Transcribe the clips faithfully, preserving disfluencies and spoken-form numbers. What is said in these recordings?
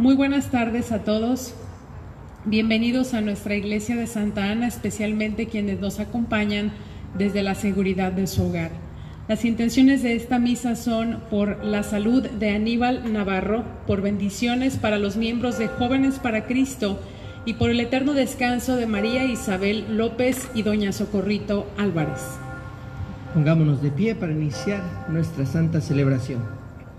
Muy buenas tardes a todos. Bienvenidos a nuestra iglesia de Santa Ana, especialmente quienes nos acompañan desde la seguridad de su hogar. Las intenciones de esta misa son por la salud de Aníbal Navarro, por bendiciones para los miembros de Jóvenes para Cristo y por el eterno descanso de María Isabel López y doña Socorrito Álvarez. Pongámonos de pie para iniciar nuestra santa celebración.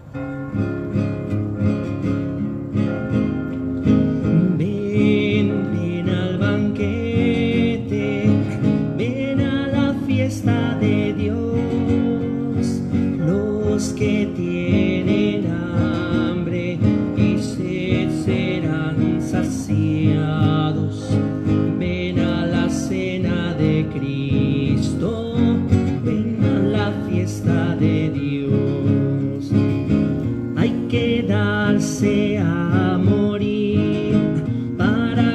Ven, ven al banquete, ven a la fiesta de Dios, los que tienen hambre y sed serán saciados. Ven a la cena de Cristo, ven a la fiesta de Dios. Hay que darse a morir para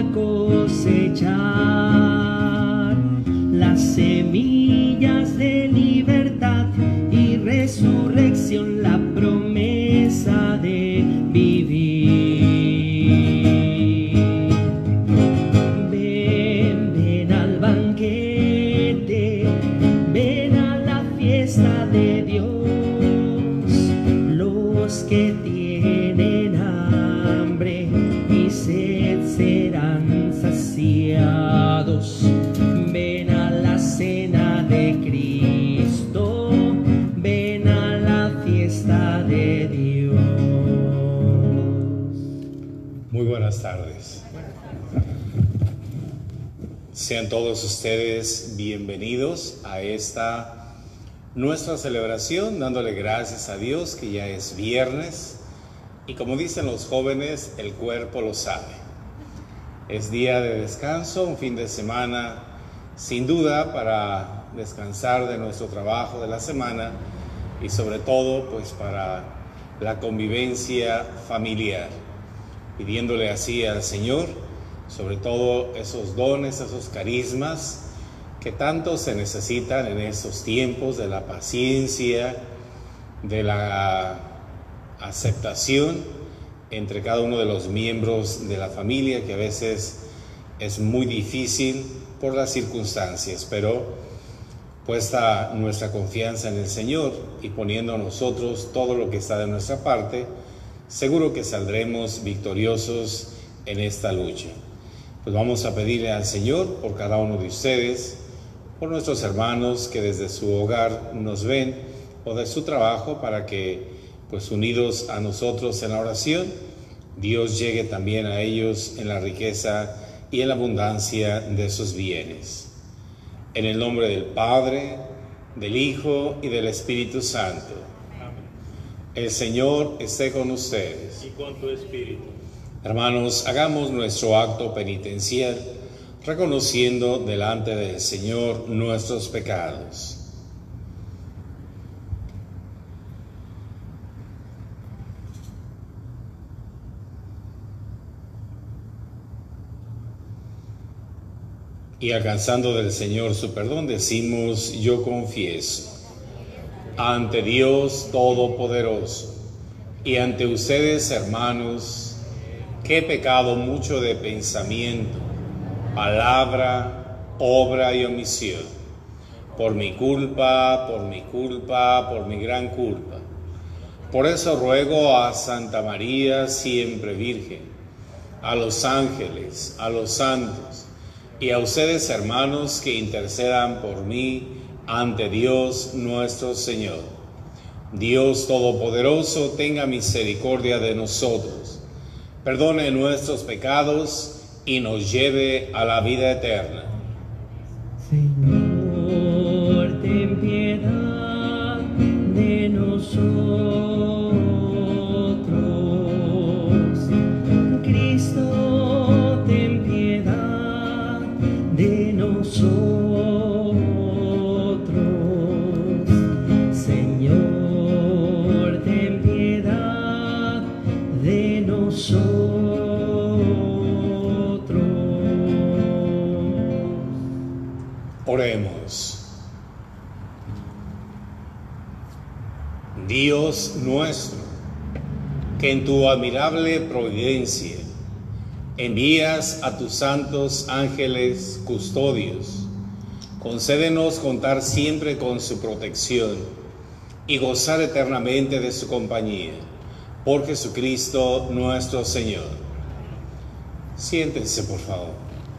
cosechar las semillas de libertad y resurrección, la promesa de vivir. Ven, ven al banquete, ven a la fiesta de Dios, los que tienen hambre y sed serán saciados. Ven a la cena de Cristo, ven a la fiesta de Dios. Muy buenas tardes. Sean todos ustedes bienvenidos a esta nuestra celebración, dándole gracias a Dios que ya es viernes y, como dicen los jóvenes, el cuerpo lo sabe. Es día de descanso, un fin de semana sin duda para descansar de nuestro trabajo de la semana y sobre todo pues para la convivencia familiar, pidiéndole así al Señor sobre todo esos dones, esos carismas que tanto se necesitan en estos tiempos, de la paciencia, de la aceptación entre cada uno de los miembros de la familia, que a veces es muy difícil por las circunstancias, pero puesta nuestra confianza en el Señor y poniendo nosotros todo lo que está de nuestra parte, seguro que saldremos victoriosos en esta lucha. Pues vamos a pedirle al Señor por cada uno de ustedes, por nuestros hermanos que desde su hogar nos ven o de su trabajo, para que pues unidos a nosotros en la oración, Dios llegue también a ellos en la riqueza y en la abundancia de sus bienes. En el nombre del Padre, del Hijo y del Espíritu Santo. Amén. El Señor esté con ustedes. Y con tu espíritu. Hermanos, hagamos nuestro acto penitencial, reconociendo delante del Señor nuestros pecados. Y alcanzando del Señor su perdón, decimos: yo confieso ante Dios Todopoderoso y ante ustedes, hermanos, que he pecado mucho de pensamiento, palabra, obra y omisión, por mi culpa, por mi culpa, por mi gran culpa. Por eso ruego a Santa María, siempre Virgen, a los ángeles, a los santos, y a ustedes, hermanos, que intercedan por mí ante Dios nuestro Señor. Dios Todopoderoso tenga misericordia de nosotros, perdone nuestros pecados y nos lleve a la vida eterna. Señor, ten piedad de nosotros. Cristo, ten piedad de nosotros. Señor, ten piedad de nosotros. Oremos. Dios nuestro, que en tu admirable providencia envías a tus santos ángeles custodios, concédenos contar siempre con su protección y gozar eternamente de su compañía. Por Jesucristo nuestro Señor. Siéntense, por favor.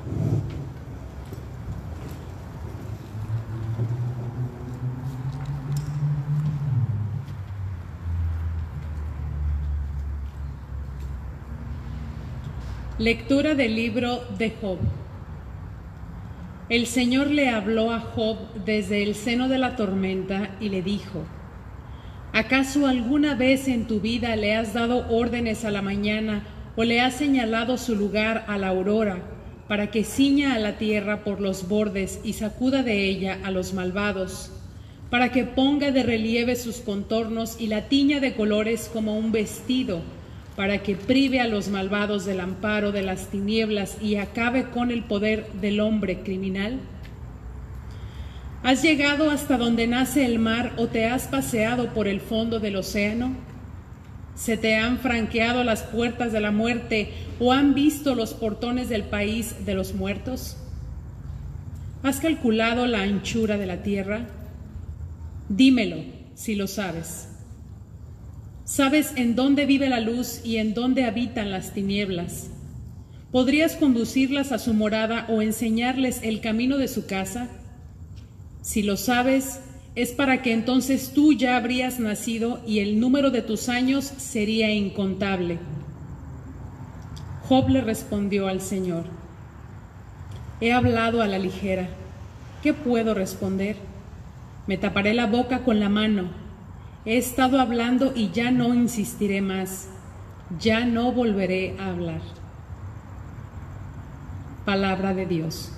Lectura del libro de Job. El Señor le habló a Job desde el seno de la tormenta y le dijo: ¿acaso alguna vez en tu vida le has dado órdenes a la mañana o le has señalado su lugar a la aurora para que ciña a la tierra por los bordes y sacuda de ella a los malvados, para que ponga de relieve sus contornos y la tiña de colores como un vestido, para que prive a los malvados del amparo de las tinieblas y acabe con el poder del hombre criminal? ¿Has llegado hasta donde nace el mar o te has paseado por el fondo del océano? ¿Se te han franqueado las puertas de la muerte o han visto los portones del país de los muertos? ¿Has calculado la anchura de la tierra? Dímelo, si lo sabes. ¿Sabes en dónde vive la luz y en dónde habitan las tinieblas? ¿Podrías conducirlas a su morada o enseñarles el camino de su casa? Si lo sabes, es para que entonces tú ya habrías nacido y el número de tus años sería incontable. Job le respondió al Señor: he hablado a la ligera, ¿qué puedo responder? Me taparé la boca con la mano. He estado hablando y ya no insistiré más, ya no volveré a hablar. Palabra de Dios.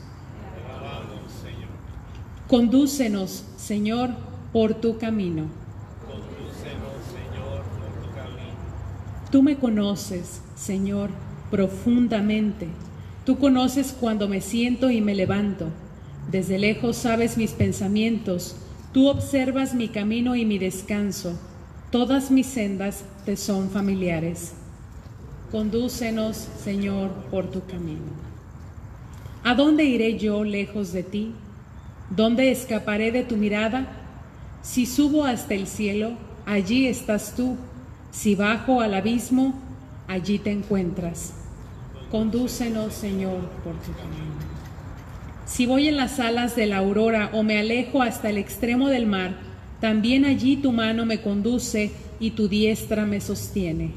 Condúcenos, Señor, por tu camino. Condúcenos, Señor, por tu camino. Tú me conoces, Señor, profundamente. Tú conoces cuando me siento y me levanto. Desde lejos sabes mis pensamientos. Tú observas mi camino y mi descanso. Todas mis sendas te son familiares. Condúcenos, Señor, por tu camino. ¿A dónde iré yo lejos de ti? ¿Dónde escaparé de tu mirada? Si subo hasta el cielo, allí estás tú. Si bajo al abismo, allí te encuentras. Condúcenos, Señor, por tu camino. Si voy en las alas de la aurora o me alejo hasta el extremo del mar, también allí tu mano me conduce y tu diestra me sostiene.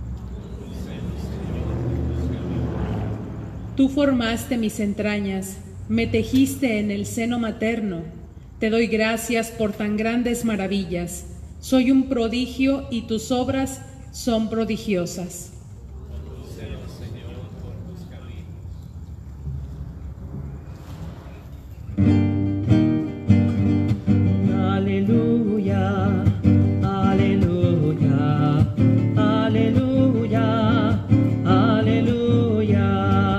Tú formaste mis entrañas, me tejiste en el seno materno. Te doy gracias por tan grandes maravillas. Soy un prodigio y tus obras son prodigiosas. Aleluya, aleluya, aleluya, aleluya.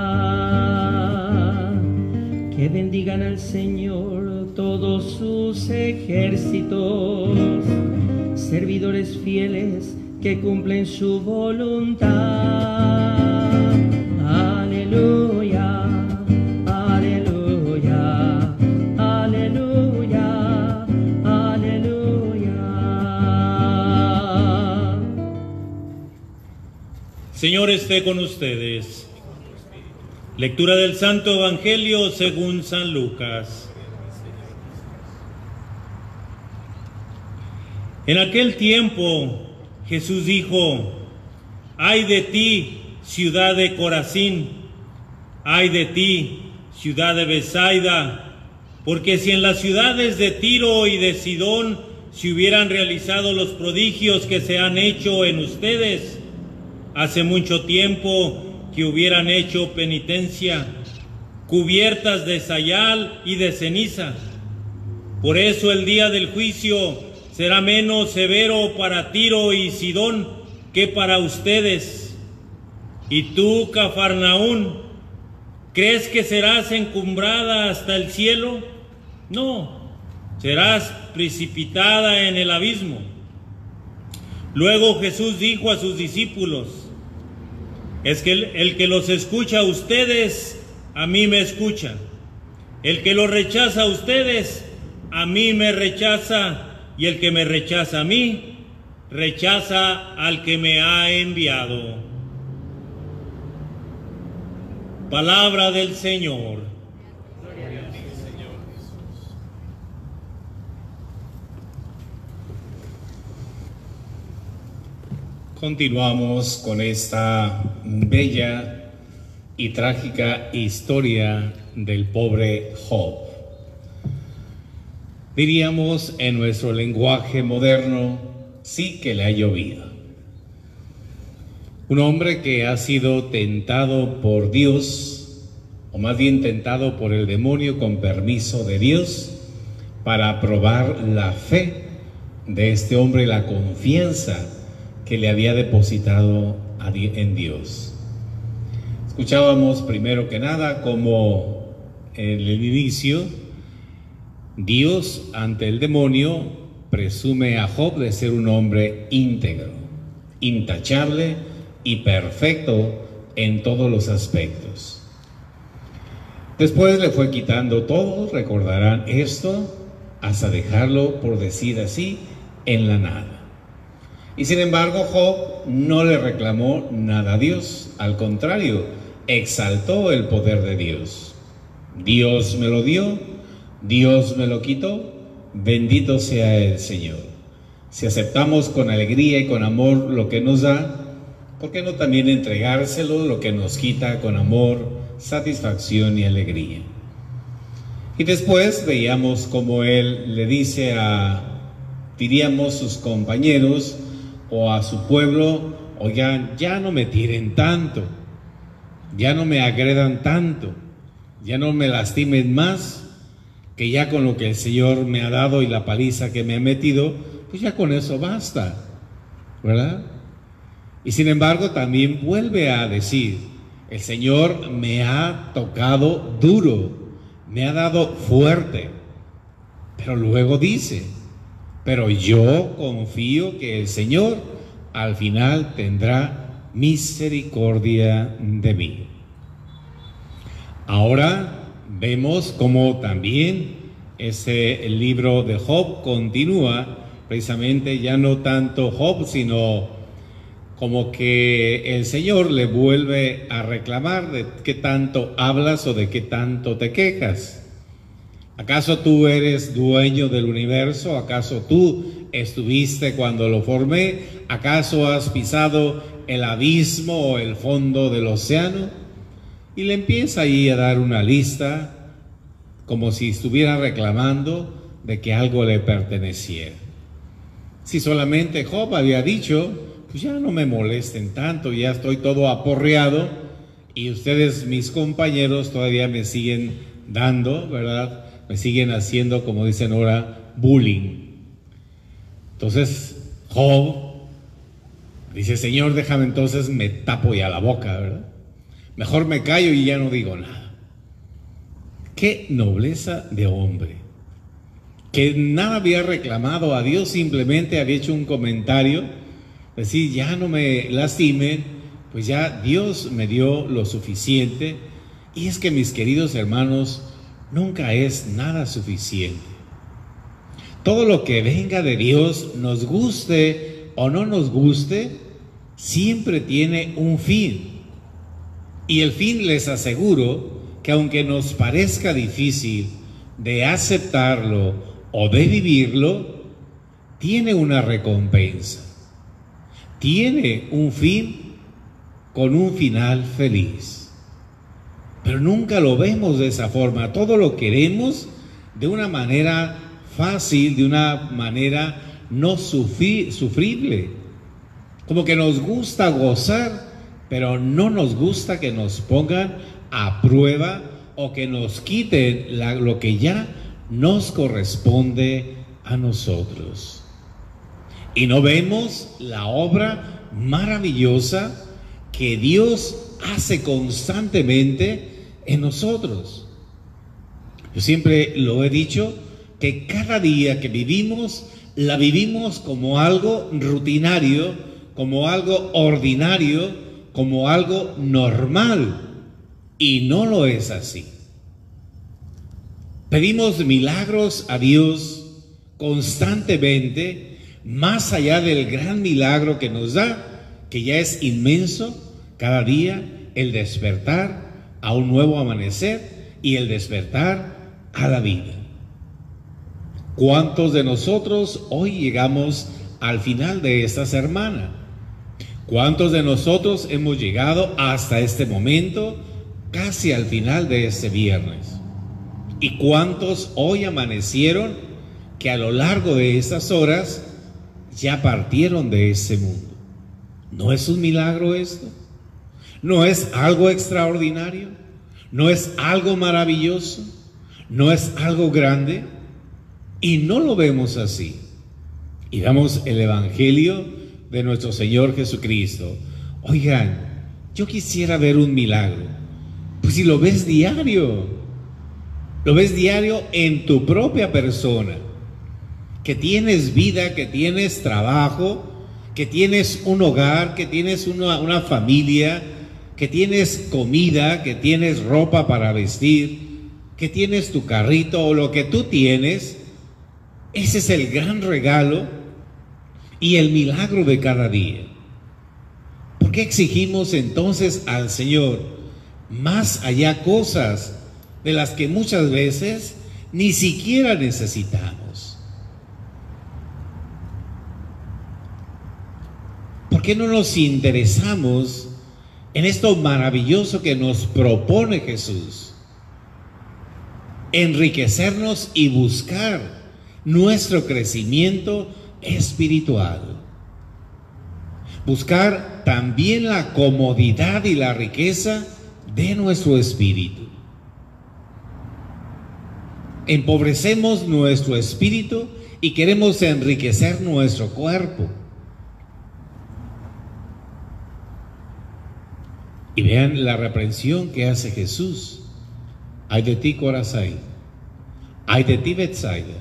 Que bendigan al Señor todos sus ejércitos, servidores fieles que cumplen su voluntad. Aleluya, aleluya, aleluya, aleluya. Señor esté con ustedes. Lectura del Santo Evangelio según San Lucas. En aquel tiempo Jesús dijo: ay de ti, ciudad de Corazín, ay de ti, ciudad de Betsaida, porque si en las ciudades de Tiro y de Sidón se hubieran realizado los prodigios que se han hecho en ustedes, hace mucho tiempo que hubieran hecho penitencia, cubiertas de sayal y de ceniza. Por eso el día del juicio será menos severo para Tiro y Sidón que para ustedes. Y tú, Cafarnaún, ¿crees que serás encumbrada hasta el cielo? No, serás precipitada en el abismo. Luego Jesús dijo a sus discípulos: es que el, el que los escucha a ustedes, a mí me escucha. El que los rechaza a ustedes, a mí me rechaza. Y el que me rechaza a mí, rechaza al que me ha enviado. Palabra del Señor. Gloria a ti, Señor Jesús. Continuamos con esta bella y trágica historia del pobre Job. Diríamos en nuestro lenguaje moderno, sí que le ha llovido. Un hombre que ha sido tentado por Dios, o más bien tentado por el demonio con permiso de Dios, para probar la fe de este hombre, la confianza que le había depositado en Dios. Escuchábamos primero que nada como en el inicio, Dios ante el demonio presume a Job de ser un hombre íntegro, intachable y perfecto en todos los aspectos. Después le fue quitando todo, recordarán esto, hasta dejarlo, por decir así, en la nada. Y sin embargo, Job no le reclamó nada a Dios, al contrario, exaltó el poder de Dios. Dios me lo dio, Dios me lo quitó, bendito sea el Señor. Si aceptamos con alegría y con amor lo que nos da, ¿por qué no también entregárselo, lo que nos quita, con amor, satisfacción y alegría? Y después veíamos como él le dice a, diríamos, sus compañeros o a su pueblo: oigan, ya no me tiren tanto, ya no me agredan tanto, ya no me lastimen más, que ya con lo que el Señor me ha dado y la paliza que me ha metido, pues ya con eso basta, ¿verdad? Y sin embargo también vuelve a decir: el Señor me ha tocado duro, me ha dado fuerte. Pero luego dice: pero yo confío que el Señor al final tendrá misericordia de mí. Ahora vemos cómo también ese el libro de Job continúa, precisamente ya no tanto Job, sino como que el Señor le vuelve a reclamar de qué tanto hablas o de qué tanto te quejas. ¿Acaso tú eres dueño del universo? ¿Acaso tú estuviste cuando lo formé? ¿Acaso has pisado el abismo o el fondo del océano? Y le empieza ahí a dar una lista, como si estuviera reclamando de que algo le perteneciera. Si solamente Job había dicho: pues ya no me molesten tanto, ya estoy todo aporreado, y ustedes, mis compañeros, todavía me siguen dando, ¿verdad? Me siguen haciendo, como dicen ahora, bullying. Entonces Job dice: Señor, déjame entonces, me tapo ya la boca, ¿verdad? Mejor me callo y ya no digo nada. Qué nobleza de hombre, que nada había reclamado a Dios, simplemente había hecho un comentario, decir: ya no me lastimen, pues ya Dios me dio lo suficiente. Y es que, mis queridos hermanos, nunca es nada suficiente. Todo lo que venga de Dios, nos guste o no nos guste, siempre tiene un fin. Y el fin, les aseguro, que aunque nos parezca difícil de aceptarlo o de vivirlo, tiene una recompensa, tiene un fin con un final feliz. Pero nunca lo vemos de esa forma, todo lo queremos de una manera fácil, de una manera no sufri- sufrible, como que nos gusta gozar, pero no nos gusta que nos pongan a prueba o que nos quiten la, lo que ya nos corresponde a nosotros. Y no vemos la obra maravillosa que Dios hace constantemente en nosotros. Yo siempre lo he dicho, que cada día que vivimos la vivimos como algo rutinario, como algo ordinario, como algo normal, y no lo es así. Pedimos milagros a Dios constantemente, más allá del gran milagro que nos da, que ya es inmenso, cada día el despertar a un nuevo amanecer y el despertar a la vida. ¿Cuántos de nosotros hoy llegamos al final de esta semana? ¿Cuántos de nosotros hemos llegado hasta este momento, casi al final de este viernes? ¿Y cuántos hoy amanecieron que a lo largo de estas horas ya partieron de este mundo? ¿No es un milagro esto? ¿No es algo extraordinario? ¿No es algo maravilloso? ¿No es algo grande? Y no lo vemos así. Y damos el Evangelio de nuestro Señor Jesucristo. Oigan, yo quisiera ver un milagro. Pues si lo ves diario, lo ves diario en tu propia persona, que tienes vida, que tienes trabajo, que tienes un hogar, que tienes una, una familia, que tienes comida, que tienes ropa para vestir, que tienes tu carrito o lo que tú tienes. Ese es el gran regalo y el milagro de cada día. ¿Por qué exigimos entonces al Señor más allá cosas de las que muchas veces ni siquiera necesitamos? ¿Por qué no nos interesamos en esto maravilloso que nos propone Jesús? Enriquecernos y buscar nuestro crecimiento espiritual. Buscar también la comodidad y la riqueza de nuestro espíritu. Empobrecemos nuestro espíritu y queremos enriquecer nuestro cuerpo. Y vean la reprensión que hace Jesús. Ay de ti, Corazín. Ay de ti, Betsaida.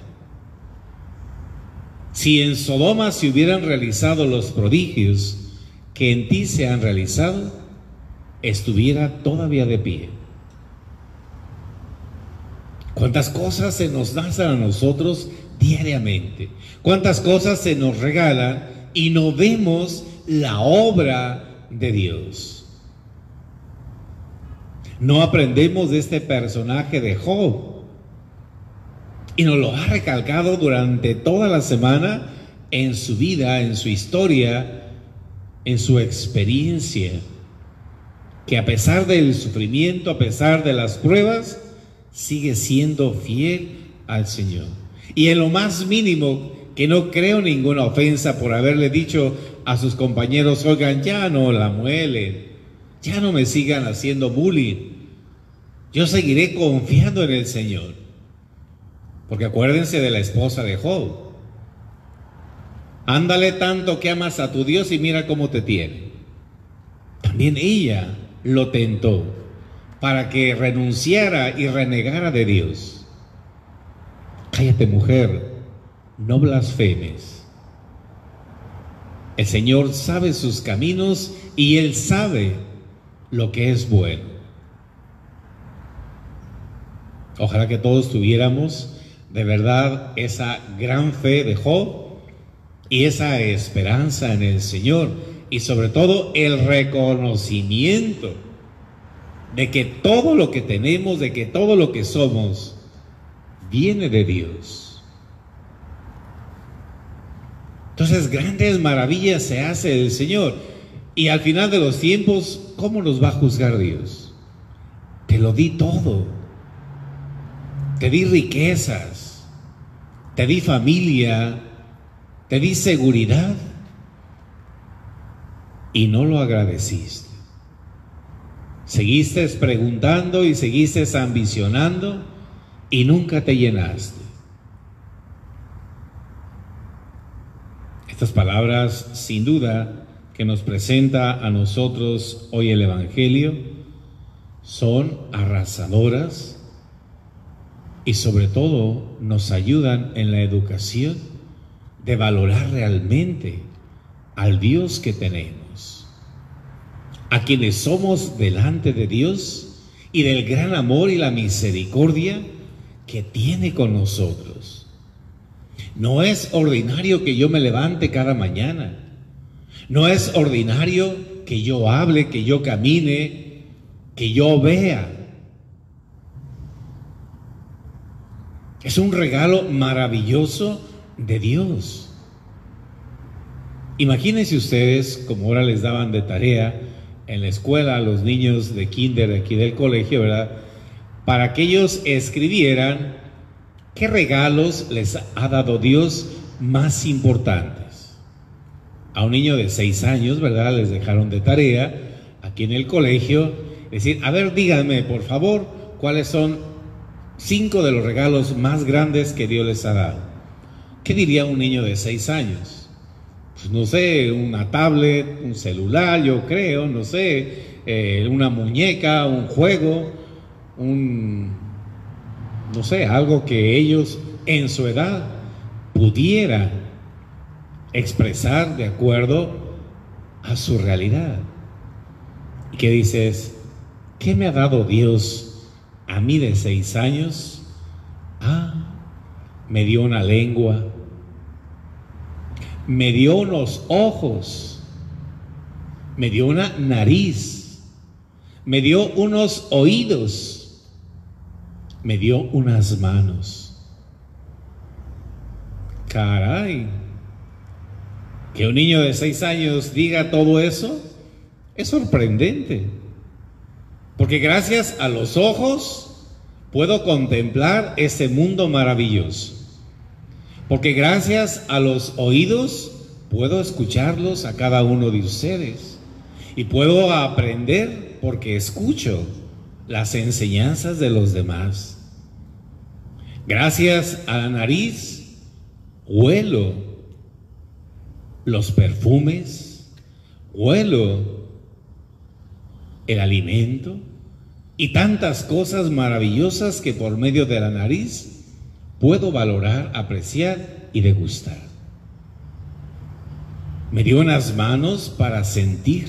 Si en Sodoma se hubieran realizado los prodigios que en ti se han realizado, estuviera todavía de pie. ¿Cuántas cosas se nos dan a nosotros diariamente? ¿Cuántas cosas se nos regalan y no vemos la obra de Dios? No aprendemos de este personaje de Job, y nos lo ha recalcado durante toda la semana en su vida, en su historia, en su experiencia, que a pesar del sufrimiento, a pesar de las pruebas, sigue siendo fiel al Señor. Y en lo más mínimo, que no creo ninguna ofensa por haberle dicho a sus compañeros, oigan, ya no la muelen, ya no me sigan haciendo bullying, yo seguiré confiando en el Señor. Porque acuérdense de la esposa de Job. Ándale tanto que amas a tu Dios y mira cómo te tiene. También ella lo tentó para que renunciara y renegara de Dios. Cállate, mujer, no blasfemes. El Señor sabe sus caminos y Él sabe lo que es bueno. Ojalá que todos tuviéramos de verdad esa gran fe de Job y esa esperanza en el Señor, y sobre todo el reconocimiento de que todo lo que tenemos, de que todo lo que somos viene de Dios. Entonces grandes maravillas se hace el Señor, y al final de los tiempos, ¿cómo nos va a juzgar Dios? Te lo di todo, te di riquezas, te di familia, te di seguridad, y no lo agradeciste. Seguiste preguntando y seguiste ambicionando y nunca te llenaste. Estas palabras, sin duda, que nos presenta a nosotros hoy el Evangelio, son arrasadoras y sobre todo nos ayudan en la educación de valorar realmente al Dios que tenemos, a quienes somos delante de Dios y del gran amor y la misericordia que tiene con nosotros. No es ordinario que yo me levante cada mañana. No es ordinario que yo hable, que yo camine, que yo vea. Es un regalo maravilloso de Dios. Imagínense ustedes, como ahora les daban de tarea en la escuela a los niños de kinder aquí del colegio, ¿verdad? Para que ellos escribieran qué regalos les ha dado Dios más importantes. A un niño de seis años, ¿verdad? Les dejaron de tarea aquí en el colegio decir, a ver, díganme por favor, ¿cuáles son cinco de los regalos más grandes que Dios les ha dado? ¿Qué diría un niño de seis años? Pues no sé, una tablet, un celular, yo creo, no sé, eh, una muñeca, un juego, un, no sé, algo que ellos en su edad pudieran expresar de acuerdo a su realidad. ¿Y qué dices? ¿Qué me ha dado Dios a mí de seis años? Ah, me dio una lengua, me dio unos ojos, me dio una nariz, me dio unos oídos, me dio unas manos. Caray, que un niño de seis años diga todo eso es sorprendente, porque gracias a los ojos puedo contemplar ese mundo maravilloso, porque gracias a los oídos puedo escucharlos a cada uno de ustedes, y puedo aprender porque escucho las enseñanzas de los demás. Gracias a la nariz huelo los perfumes, huelo el alimento y tantas cosas maravillosas que por medio de la nariz puedo valorar, apreciar y degustar. Me dio unas manos para sentir.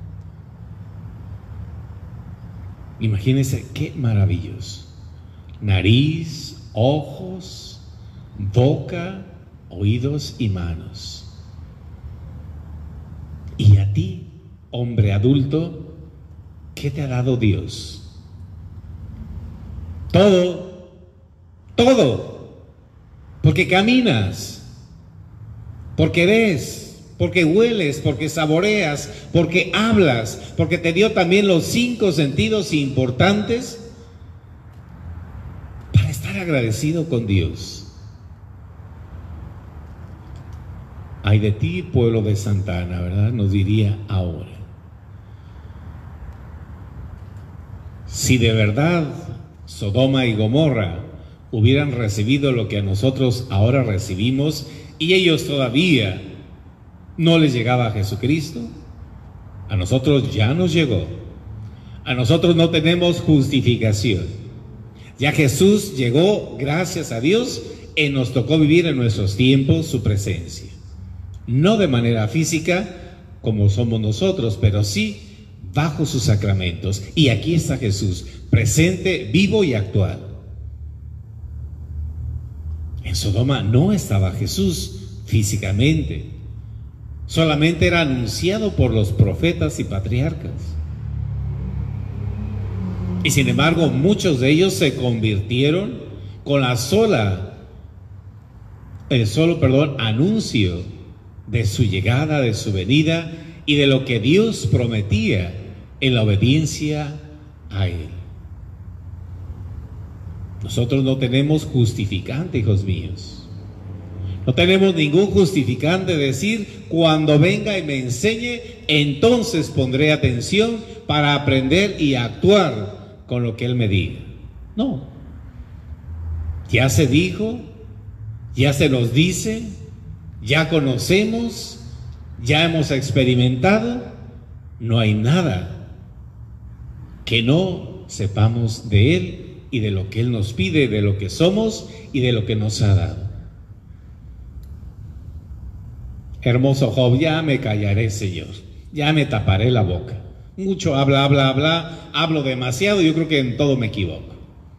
Imagínense qué maravilloso. Nariz, ojos, boca, oídos y manos. Y a ti, hombre adulto, ¿qué te ha dado Dios? Todo, todo, porque caminas, porque ves, porque hueles, porque saboreas, porque hablas, porque te dio también los cinco sentidos importantes para estar agradecido con Dios. Ay de ti, pueblo de Santa Ana, ¿verdad? Nos diría ahora. Si de verdad Sodoma y Gomorra hubieran recibido lo que a nosotros ahora recibimos y ellos todavía no les llegaba a Jesucristo, a nosotros ya nos llegó. A nosotros no tenemos justificación. Ya Jesús llegó, gracias a Dios, y nos tocó vivir en nuestros tiempos su presencia. No de manera física como somos nosotros, pero sí bajo sus sacramentos. Y aquí está Jesús, presente, vivo y actual. En Sodoma no estaba Jesús físicamente, solamente era anunciado por los profetas y patriarcas. Y sin embargo, muchos de ellos se convirtieron con la sola, el solo, perdón, anuncio de su llegada, de su venida y de lo que Dios prometía en la obediencia a Él. Nosotros no tenemos justificante, hijos míos. No tenemos ningún justificante de decir, cuando venga y me enseñe, entonces pondré atención para aprender y actuar con lo que Él me diga. No. Ya se dijo, ya se nos dice, ya conocemos, ya hemos experimentado, no hay nada que no sepamos de Él y de lo que Él nos pide, de lo que somos y de lo que nos ha dado. Hermoso Job, ya me callaré, Señor, ya me taparé la boca. Mucho habla, habla, habla, hablo demasiado, yo creo que en todo me equivoco.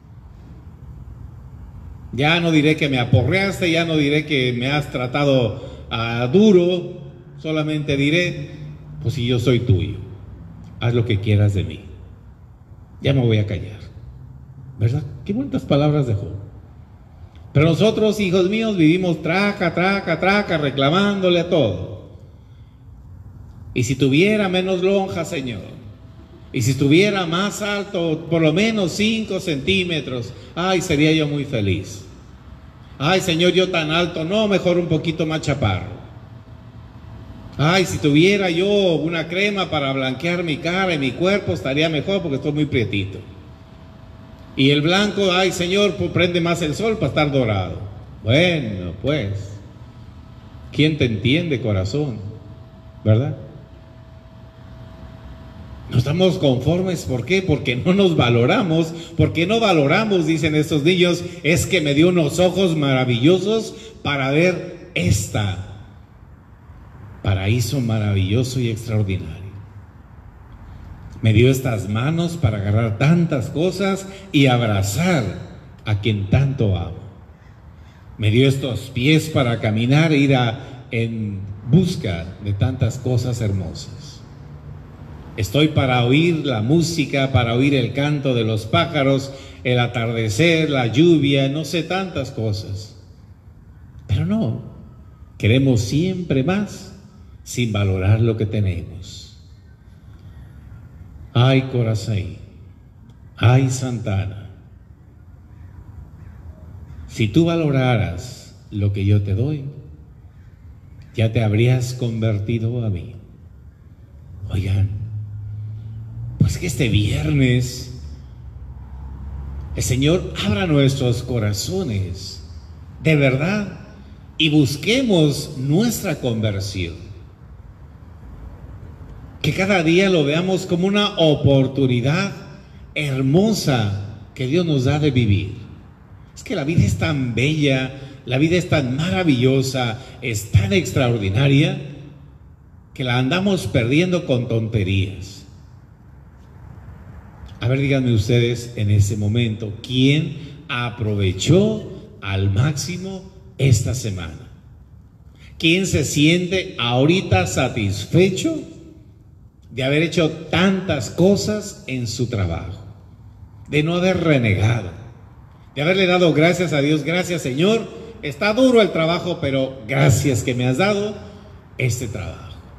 Ya no diré que me aporreaste, ya no diré que me has tratado a duro, solamente diré, pues si yo soy tuyo, haz lo que quieras de mí. Ya me voy a callar, ¿verdad? Qué bonitas palabras de Job. Pero nosotros, hijos míos, vivimos traca, traca, traca, reclamándole a todo. Y si tuviera menos lonja, Señor, y si estuviera más alto, por lo menos cinco centímetros, ay, sería yo muy feliz. Ay, Señor, yo tan alto, no, mejor un poquito más chaparro. Ay, si tuviera yo una crema para blanquear mi cara y mi cuerpo, estaría mejor porque estoy muy prietito. Y el blanco, ay, Señor, pues prende más el sol para estar dorado. Bueno, pues, ¿quién te entiende, corazón? ¿Verdad? No estamos conformes, ¿por qué? Porque no nos valoramos, porque no valoramos, dicen estos niños, es que me dio unos ojos maravillosos para ver esta paraíso maravilloso y extraordinario. Me dio estas manos para agarrar tantas cosas y abrazar a quien tanto amo. Me dio estos pies para caminar e ir a, en busca de tantas cosas hermosas. Estoy para oír la música, para oír el canto de los pájaros, el atardecer, la lluvia, no sé, tantas cosas. Pero no, queremos siempre más sin valorar lo que tenemos. Ay, Corazón, ay, Santana, si tú valoraras lo que yo te doy, ya te habrías convertido a mí. Oigan, pues que este viernes el Señor abra nuestros corazones de verdad y busquemos nuestra conversión. Que cada día lo veamos como una oportunidad hermosa que Dios nos da de vivir. Es que la vida es tan bella, la vida es tan maravillosa, es tan extraordinaria, que la andamos perdiendo con tonterías. A ver, díganme ustedes en ese momento, ¿quién aprovechó al máximo esta semana? ¿Quién se siente ahorita satisfecho de haber hecho tantas cosas en su trabajo? De no haber renegado, de haberle dado gracias a Dios. Gracias, Señor, está duro el trabajo, pero gracias que me has dado este trabajo.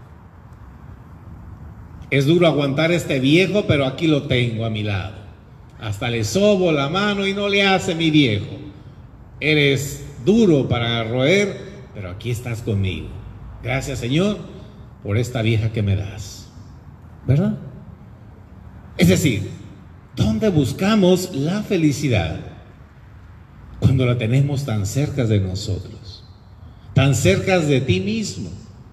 Es duro aguantar este viejo, pero aquí lo tengo a mi lado. Hasta le sobo la mano y no le hace mi viejo. Eres duro para roer, pero aquí estás conmigo. Gracias, Señor, por esta vieja que me das. ¿Verdad? Es decir, ¿dónde buscamos la felicidad cuando la tenemos tan cerca de nosotros? Tan cerca de ti mismo.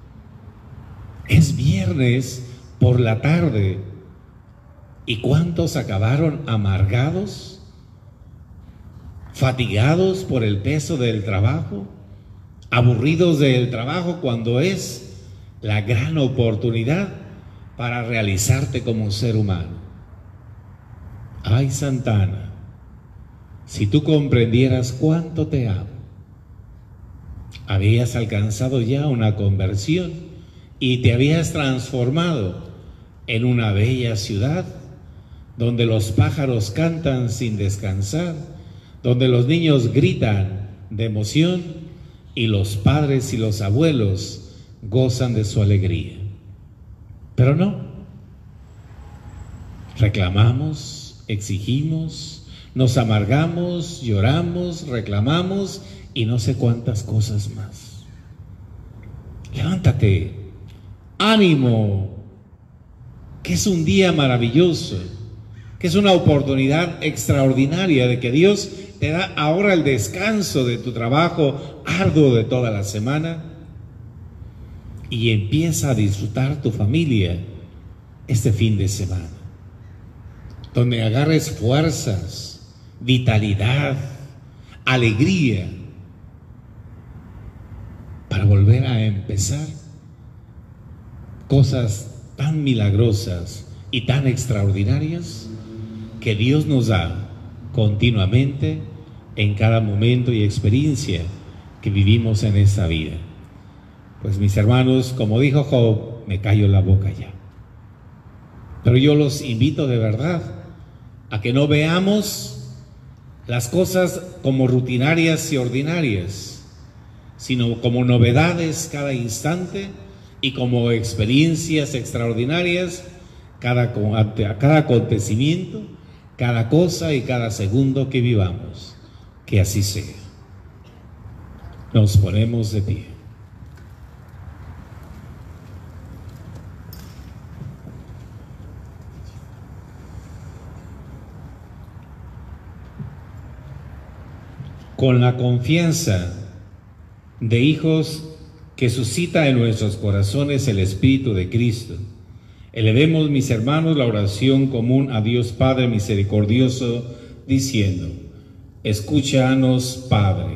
Es viernes por la tarde, ¿y cuántos acabaron amargados, fatigados por el peso del trabajo, aburridos del trabajo cuando es la gran oportunidad para realizarte como ser humano? Ay, Santana, si tú comprendieras cuánto te amo, habías alcanzado ya una conversión y te habías transformado en una bella ciudad donde los pájaros cantan sin descansar, donde los niños gritan de emoción y los padres y los abuelos gozan de su alegría. Pero no, reclamamos, exigimos, nos amargamos, lloramos, reclamamos y no sé cuántas cosas más. Levántate, ánimo, que es un día maravilloso, que es una oportunidad extraordinaria de que Dios te da ahora el descanso de tu trabajo arduo de toda la semana y empieza a disfrutar tu familia este fin de semana, donde agarres fuerzas, vitalidad, alegría para volver a empezar cosas tan milagrosas y tan extraordinarias que Dios nos da continuamente en cada momento y experiencia que vivimos en esta vida. Pues mis hermanos, como dijo Job, me callo la boca ya. Pero yo los invito de verdad a que no veamos las cosas como rutinarias y ordinarias, sino como novedades cada instante y como experiencias extraordinarias cada, cada acontecimiento, cada cosa y cada segundo que vivamos. Que así sea. Nos ponemos de pie. Con la confianza de hijos que suscita en nuestros corazones el Espíritu de Cristo, elevemos, mis hermanos, la oración común a Dios Padre misericordioso, diciendo: escúchanos, Padre.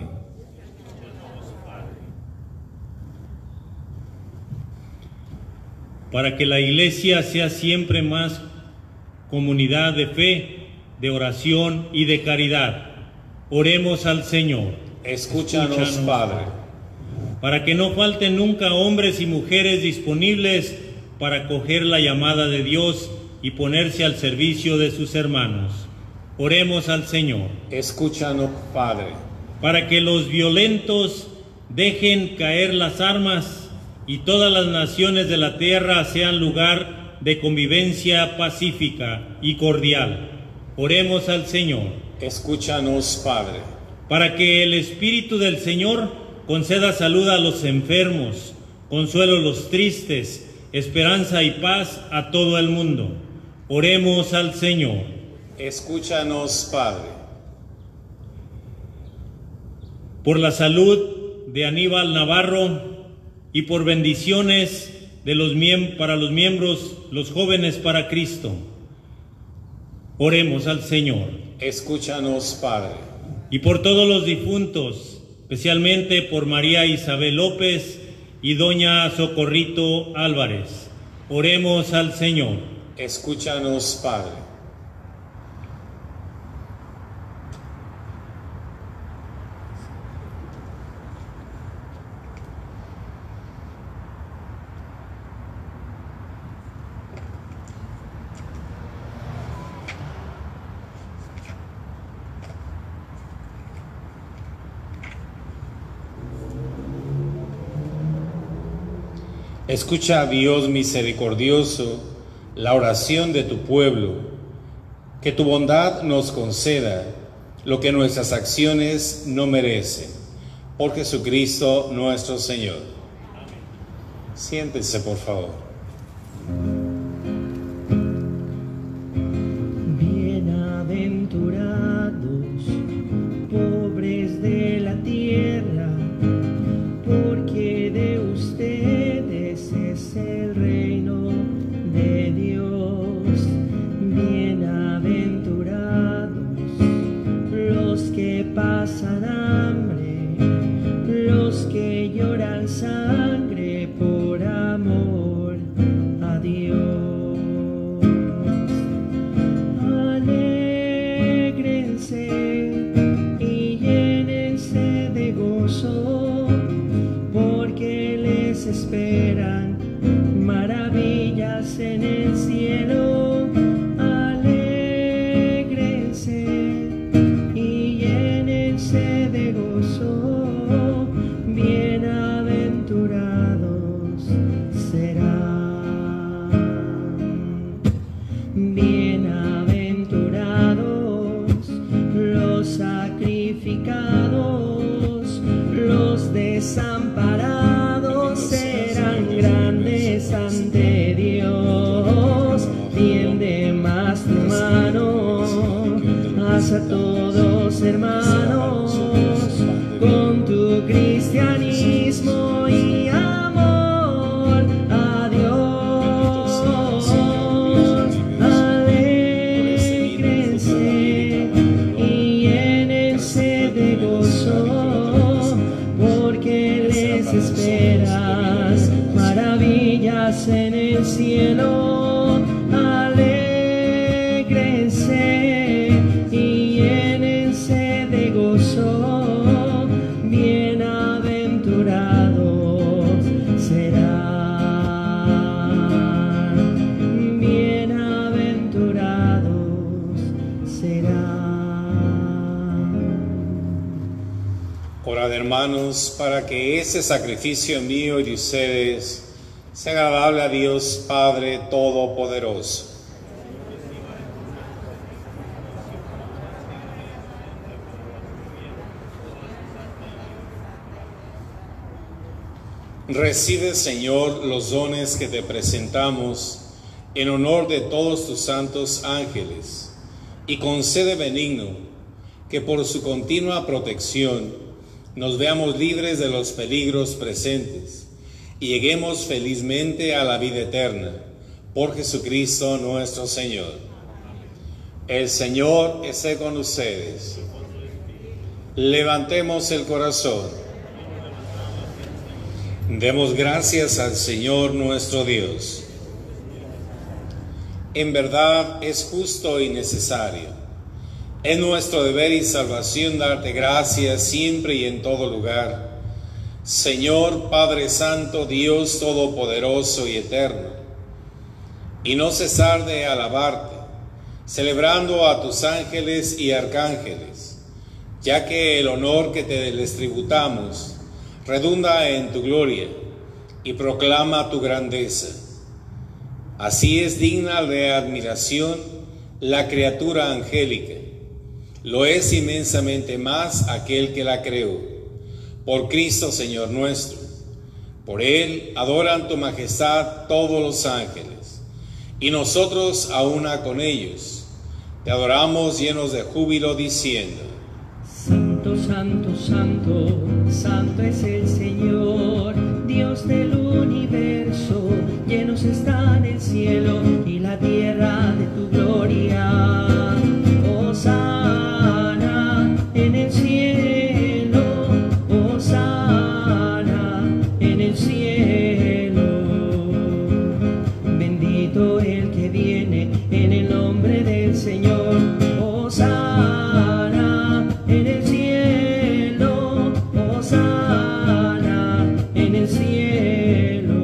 Para que la Iglesia sea siempre más comunidad de fe, de oración y de caridad, oremos al Señor. Escúchanos, Escúchanos, Padre. Para que no falten nunca hombres y mujeres disponibles para acoger la llamada de Dios y ponerse al servicio de sus hermanos, oremos al Señor. Escúchanos, Padre. Para que los violentos dejen caer las armas y todas las naciones de la tierra sean lugar de convivencia pacífica y cordial, oremos al Señor. Escúchanos, Padre. Para que el Espíritu del Señor conceda salud a los enfermos, consuelo a los tristes, esperanza y paz a todo el mundo, oremos al Señor. Escúchanos, Padre. Por la salud de Aníbal Navarro y por bendiciones de los miem- para los miembros, los jóvenes para Cristo, oremos al Señor. Escúchanos, Padre. Y por todos los difuntos, especialmente por María Isabel López y doña Socorrito Álvarez, oremos al Señor. Escúchanos, Padre. Escucha, Dios misericordioso, la oración de tu pueblo, que tu bondad nos conceda lo que nuestras acciones no merecen. Por Jesucristo nuestro Señor. Siéntense, por favor. Bienaventurados, pobres de la tierra, porque de ustedes es el reino de Dios. Bienaventurados los que pasan hambre, los que lloran sangre por amor a Dios. Alégrense y llénense de gozo, porque les esperan maravillas en el cielo. Alégrense y llénense de gozo, bienaventurados serán. Bienaventurados los sacrificados, los desamparados serán grandes ante Dios. Tiende más tu mano, haz a todos hermanos, con tu cristianismo y amor a Dios. Alégrense y llénense de gozo, porque les esperas maravillas ángeles en el cielo, alégrense y llénense de gozo, bienaventurados serán, bienaventurados serán. Orad, hermanos, para que ese sacrificio mío y de ustedes sea agradable a Dios Padre Todopoderoso. Recibe, Señor, los dones que te presentamos en honor de todos tus santos ángeles, y concede benigno que por su continua protección nos veamos libres de los peligros presentes y lleguemos felizmente a la vida eterna, por Jesucristo nuestro Señor. El Señor esté con ustedes. Levantemos el corazón. Demos gracias al Señor nuestro Dios. En verdad es justo y necesario. Es nuestro deber y salvación darte gracias siempre y en todo lugar, Señor Padre Santo, Dios Todopoderoso y Eterno, y no cesar de alabarte, celebrando a tus ángeles y arcángeles, ya que el honor que te les tributamos redunda en tu gloria y proclama tu grandeza. Así es digna de admiración la criatura angélica, lo es inmensamente más aquel que la creó. Por Cristo Señor nuestro, por Él adoran tu majestad todos los ángeles, y nosotros a una con ellos te adoramos llenos de júbilo diciendo: Santo, santo, santo, santo es el Señor, Dios del universo, llenos están el cielo y la tierra de tu gloria. Hosana en el cielo, hosana en el cielo. Bendito el que viene en el nombre del Señor. Hosana en el cielo, hosana en el cielo.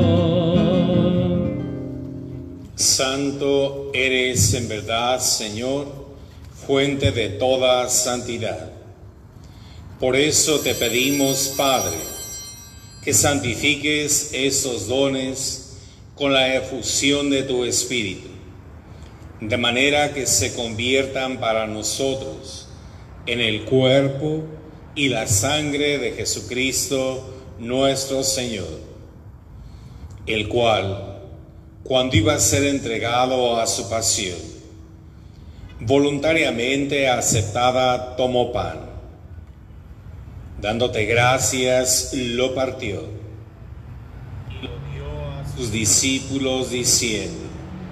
Santo eres en verdad, Señor, fuente de toda santidad. Por eso te pedimos, Padre, que santifiques estos dones con la efusión de tu Espíritu, de manera que se conviertan para nosotros en el cuerpo y la sangre de Jesucristo nuestro Señor, el cual, cuando iba a ser entregado a su pasión, voluntariamente aceptada, tomó pan. Dándote gracias, lo partió y lo dio a sus discípulos diciendo: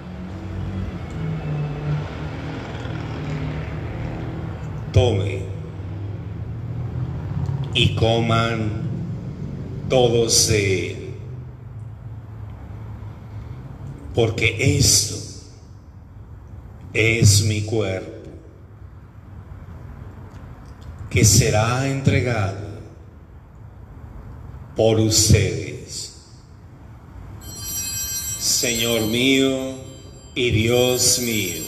Tome y coman todos de él, porque esto es mi cuerpo, que será entregado por ustedes. Señor mío y Dios mío,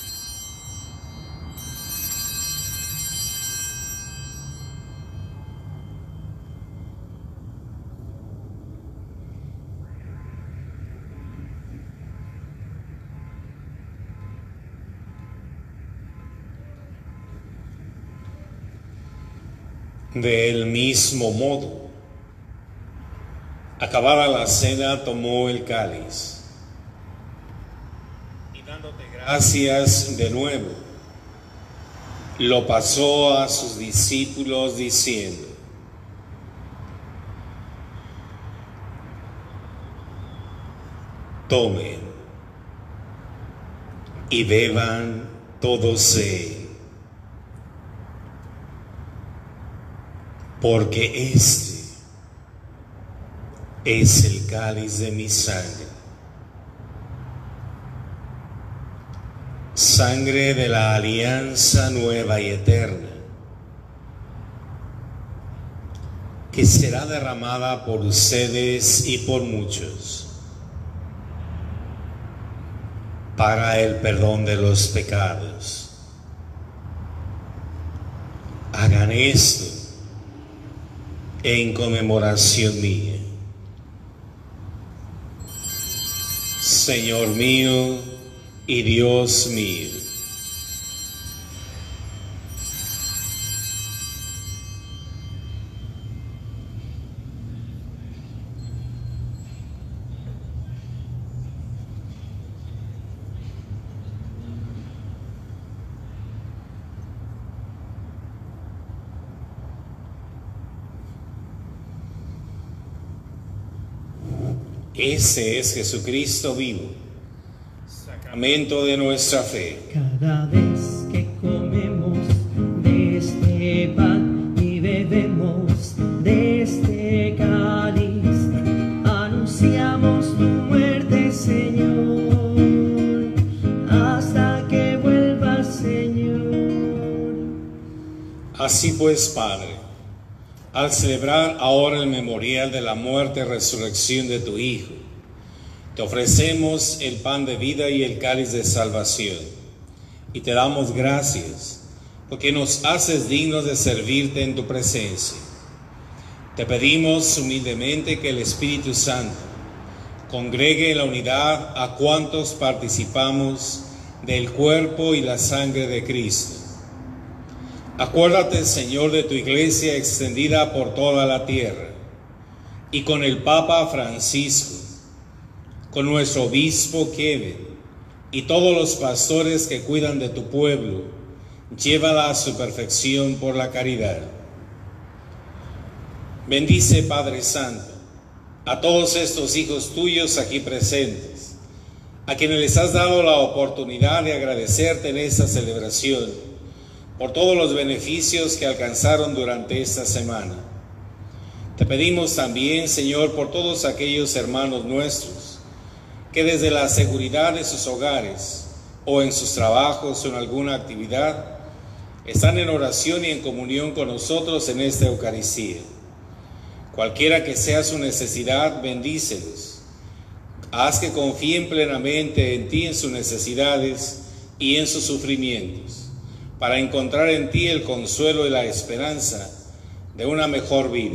del mismo modo, acabada la cena, tomó el cáliz y dándote gracias de nuevo, lo pasó a sus discípulos diciendo: Tomen y beban todos de él, porque este es el cáliz de mi sangre, sangre de la alianza nueva y eterna, que será derramada por ustedes y por muchos para el perdón de los pecados. Hagan esto en conmemoración mía. Señor mío y Dios mío. Ese es Jesucristo vivo, sacramento de nuestra fe. Cada vez que comemos de este pan y bebemos de este cáliz, anunciamos tu muerte, Señor, hasta que vuelvas, Señor. Así pues, Padre, al celebrar ahora el memorial de la muerte y resurrección de tu Hijo, te ofrecemos el pan de vida y el cáliz de salvación, y te damos gracias porque nos haces dignos de servirte en tu presencia. Te pedimos humildemente que el Espíritu Santo congregue en la unidad a cuantos participamos del cuerpo y la sangre de Cristo. Acuérdate, Señor, de tu iglesia extendida por toda la tierra, y con el Papa Francisco, con nuestro obispo Kevin, y todos los pastores que cuidan de tu pueblo, llévala a su perfección por la caridad. Bendice, Padre Santo, a todos estos hijos tuyos aquí presentes, a quienes les has dado la oportunidad de agradecerte en esta celebración, por todos los beneficios que alcanzaron durante esta semana. Te pedimos también, Señor, por todos aquellos hermanos nuestros que desde la seguridad de sus hogares o en sus trabajos o en alguna actividad están en oración y en comunión con nosotros en esta Eucaristía. Cualquiera que sea su necesidad, bendícelos. Haz que confíen plenamente en ti en sus necesidades y en sus sufrimientos, para encontrar en ti el consuelo y la esperanza de una mejor vida.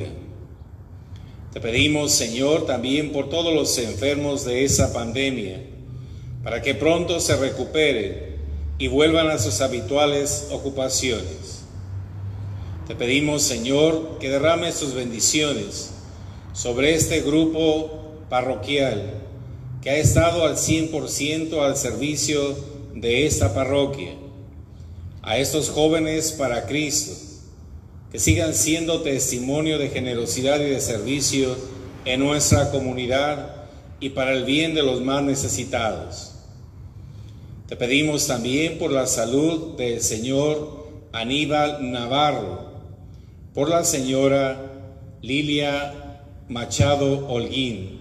Te pedimos, Señor, también por todos los enfermos de esa pandemia, para que pronto se recuperen y vuelvan a sus habituales ocupaciones. Te pedimos, Señor, que derrames tus bendiciones sobre este grupo parroquial que ha estado al cien por ciento al servicio de esta parroquia, a estos jóvenes para Cristo, que sigan siendo testimonio de generosidad y de servicio en nuestra comunidad y para el bien de los más necesitados. Te pedimos también por la salud del señor Aníbal Navarro, por la señora Lilia Machado Holguín.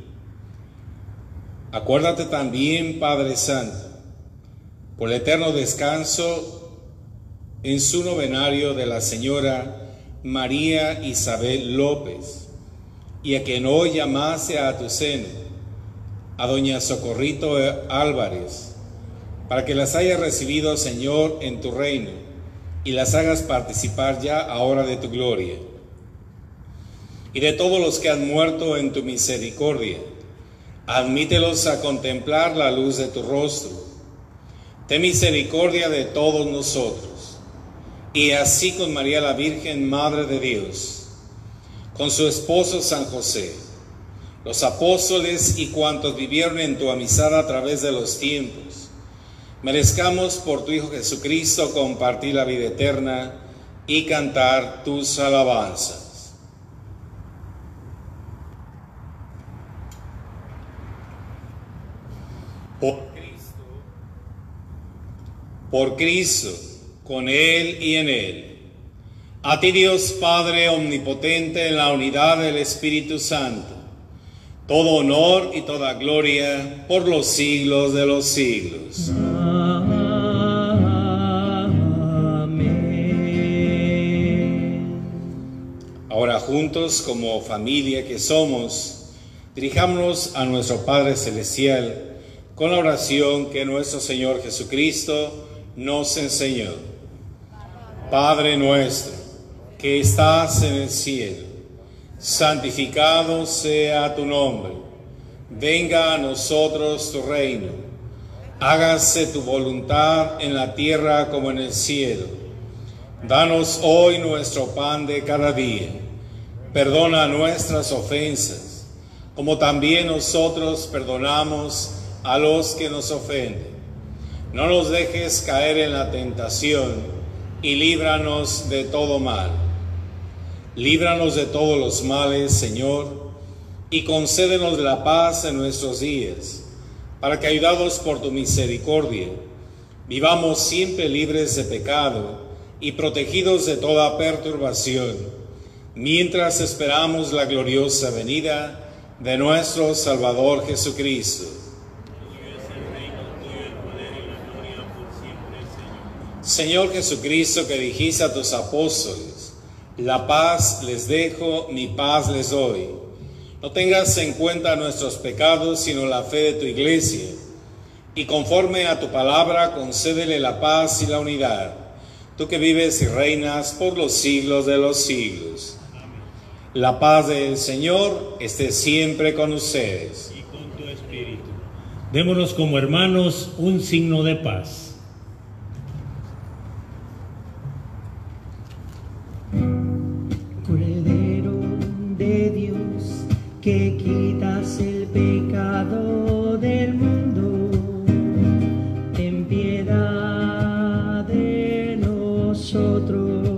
Acuérdate también, Padre Santo, por el eterno descanso en su novenario de la señora María Isabel López, y a quien hoy llamase a tu seno, a doña Socorrito Álvarez, para que las hayas recibido, Señor, en tu reino, y las hagas participar ya ahora de tu gloria. Y de todos los que han muerto en tu misericordia, admítelos a contemplar la luz de tu rostro. Ten misericordia de todos nosotros. Y así con María la Virgen, Madre de Dios, con su esposo San José, los apóstoles y cuantos vivieron en tu amistad a través de los tiempos, merezcamos por tu Hijo Jesucristo compartir la vida eterna y cantar tus alabanzas. Por Cristo, por Cristo, con Él y en Él. A ti, Dios Padre omnipotente, en la unidad del Espíritu Santo, todo honor y toda gloria por los siglos de los siglos. Amén. Ahora juntos, como familia que somos, dirijámonos a nuestro Padre Celestial con la oración que nuestro Señor Jesucristo nos enseñó. Padre nuestro, que estás en el cielo, santificado sea tu nombre. Venga a nosotros tu reino. Hágase tu voluntad en la tierra como en el cielo. Danos hoy nuestro pan de cada día. Perdona nuestras ofensas, como también nosotros perdonamos a los que nos ofenden. No nos dejes caer en la tentación y líbranos de todo mal. Líbranos de todos los males, Señor, y concédenos la paz en nuestros días, para que, ayudados por tu misericordia, vivamos siempre libres de pecado y protegidos de toda perturbación, mientras esperamos la gloriosa venida de nuestro Salvador Jesucristo. Señor Jesucristo, que dijiste a tus apóstoles: la paz les dejo, mi paz les doy. No tengas en cuenta nuestros pecados, sino la fe de tu iglesia, y conforme a tu palabra concédele la paz y la unidad, tú que vives y reinas por los siglos de los siglos. La paz del Señor esté siempre con ustedes. Y con tu espíritu. Démonos como hermanos un signo de paz. Cordero de Dios, que quitas el pecado del mundo, ten piedad de nosotros.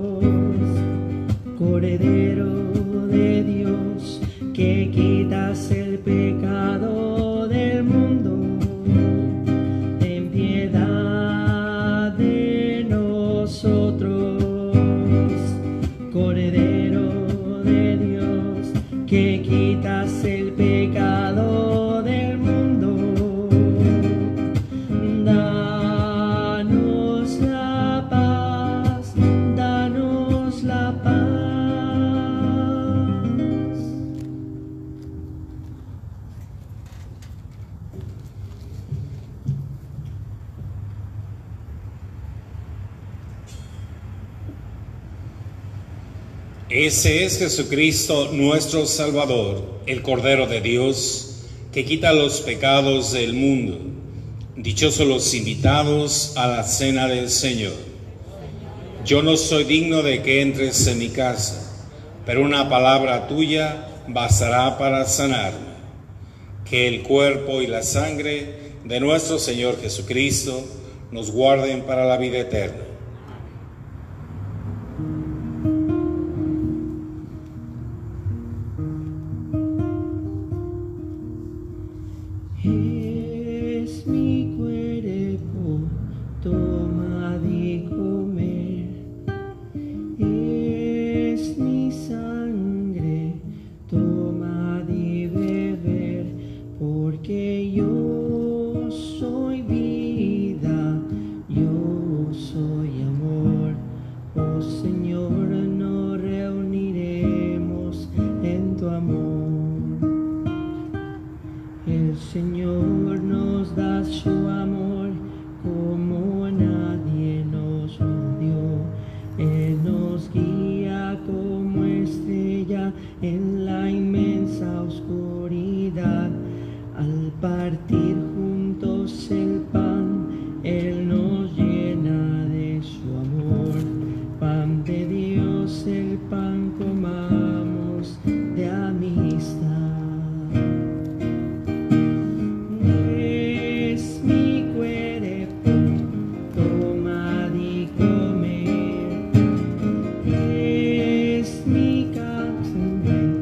Cordero de Dios, que quitas el pecado del mundo, ten piedad de nosotros. Cordero de Dios, que quitas el pecado del mundo, danos la paz, danos la paz. Ese es Jesucristo nuestro Salvador, el Cordero de Dios, que quita los pecados del mundo. Dichosos los invitados a la cena del Señor. Yo no soy digno de que entres en mi casa, pero una palabra tuya bastará para sanarme. Que el cuerpo y la sangre de nuestro Señor Jesucristo nos guarden para la vida eterna. Es mi cuerpo, tomad y comer. Es mi sangre, tomad y beber. Porque yo soy vida, yo soy amor. Oh Señor, nos reuniremos en tu amor. El Señor nos da su amor como nadie nos lo dio. Él nos guía como estrella en la inmensa oscuridad. Al partir juntos el pan, Él nos llena de su amor. Pan de Dios, el pan comamos de amistad. Tomad y comer, es mi carne,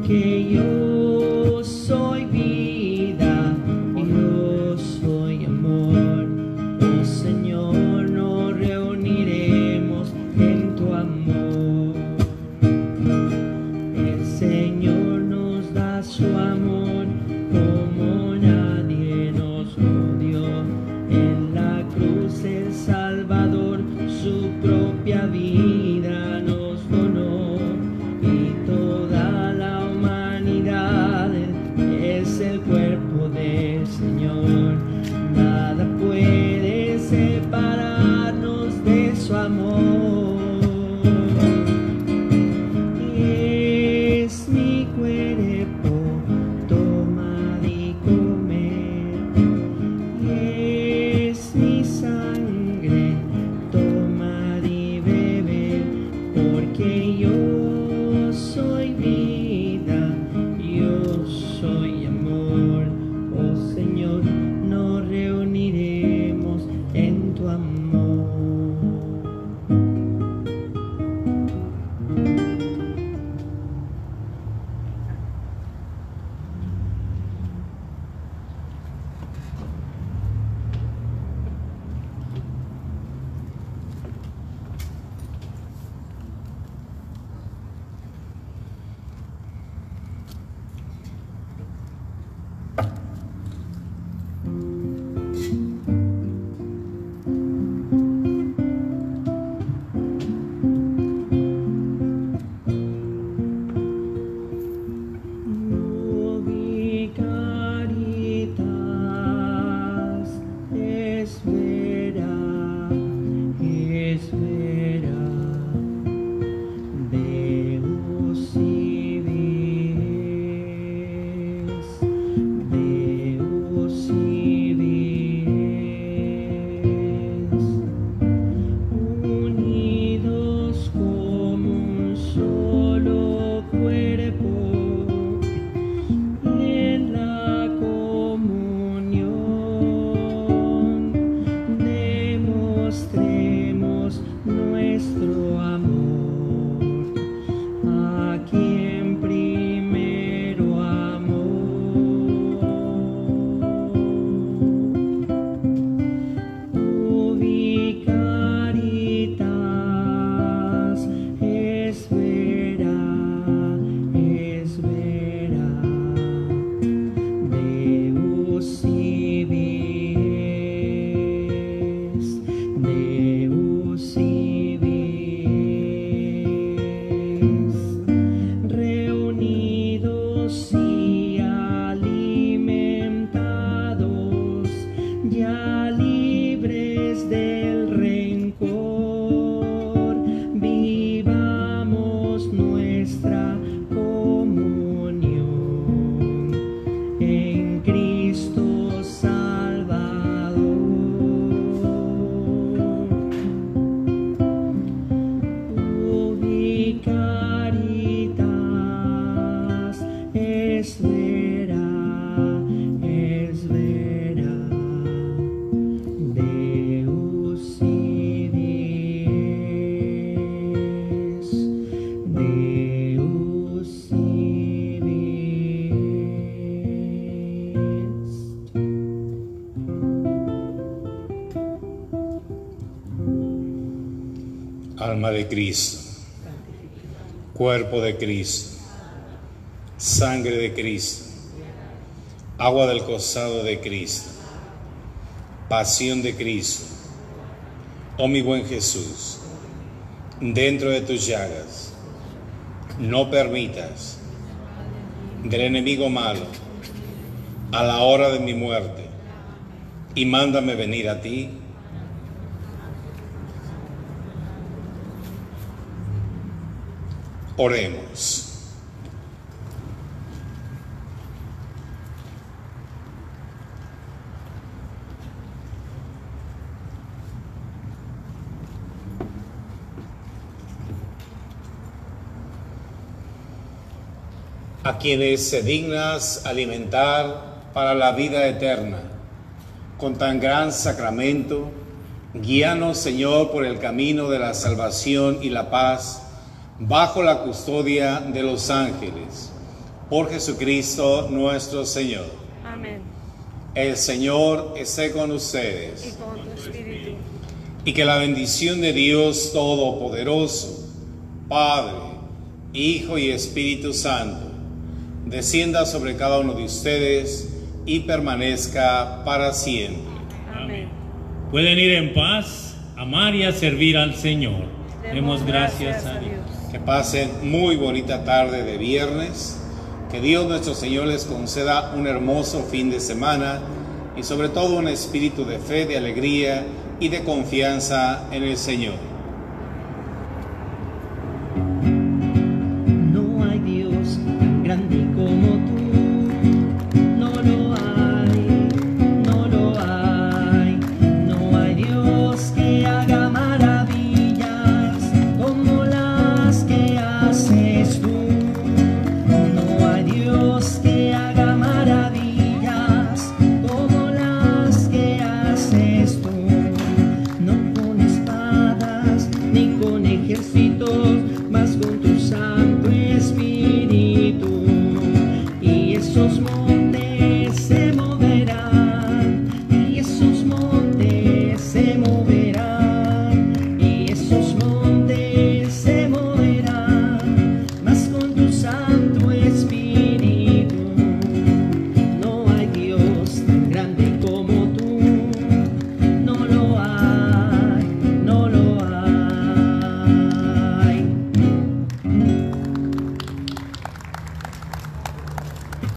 porque yo soy vida y yo soy amor. Oh Señor, nos reuniremos en tu amor. El Señor nos da su amor como nadie nos lo dio. En la cruz el Salvador su propia vida nos donó, y toda la humanidad es el cuerpo del Señor. Nada puede separarnos de su amor. Es mi cuerpo, tomad y comed. Es mi sangre, tomad y bebed, porque yo soy vida, yo soy amor. Oh Señor, nos reuniremos en tu amor. No vi caritas, es vera, es vera. Deus civis, Deus civis, unidos como un solo cuerpo. En la comunión demostremos nuestro amor a quien primero amó. Ubi caritas, es vera, es vera. Deus civis, Deus civis, reunidos y alimentados, ya libres del rencor, vivamos nuestra comunión en Cristo Salvador. Ubi caritas, es vera, es vera. Deus civis, Deus civis. Alma de Cristo, cuerpo de Cristo, sangre de Cristo, agua del costado de Cristo, pasión de Cristo. Oh mi buen Jesús, dentro de tus llagas, no permitas del enemigo malo a la hora de mi muerte, y mándame venir a ti. Oremos. A quienes se dignas alimentar para la vida eterna con tan gran sacramento, guíanos, Señor, por el camino de la salvación y la paz, bajo la custodia de los ángeles, Por Jesucristo nuestro Señor. Amén. El Señor esté con ustedes. Y con tu espíritu. Y que la bendición de Dios Todopoderoso, Padre, Hijo y Espíritu Santo, descienda sobre cada uno de ustedes y permanezca para siempre. Amén. Pueden ir en paz, amar y a servir al Señor. Demos gracias a Dios. Que pasen muy bonita tarde de viernes. Que Dios nuestro Señor les conceda un hermoso fin de semana y sobre todo un espíritu de fe, de alegría y de confianza en el Señor. No hay Dios tan grande como tú, no lo hay, no lo hay, no hay Dios que haga maravillas como las que haces tú, no hay Dios que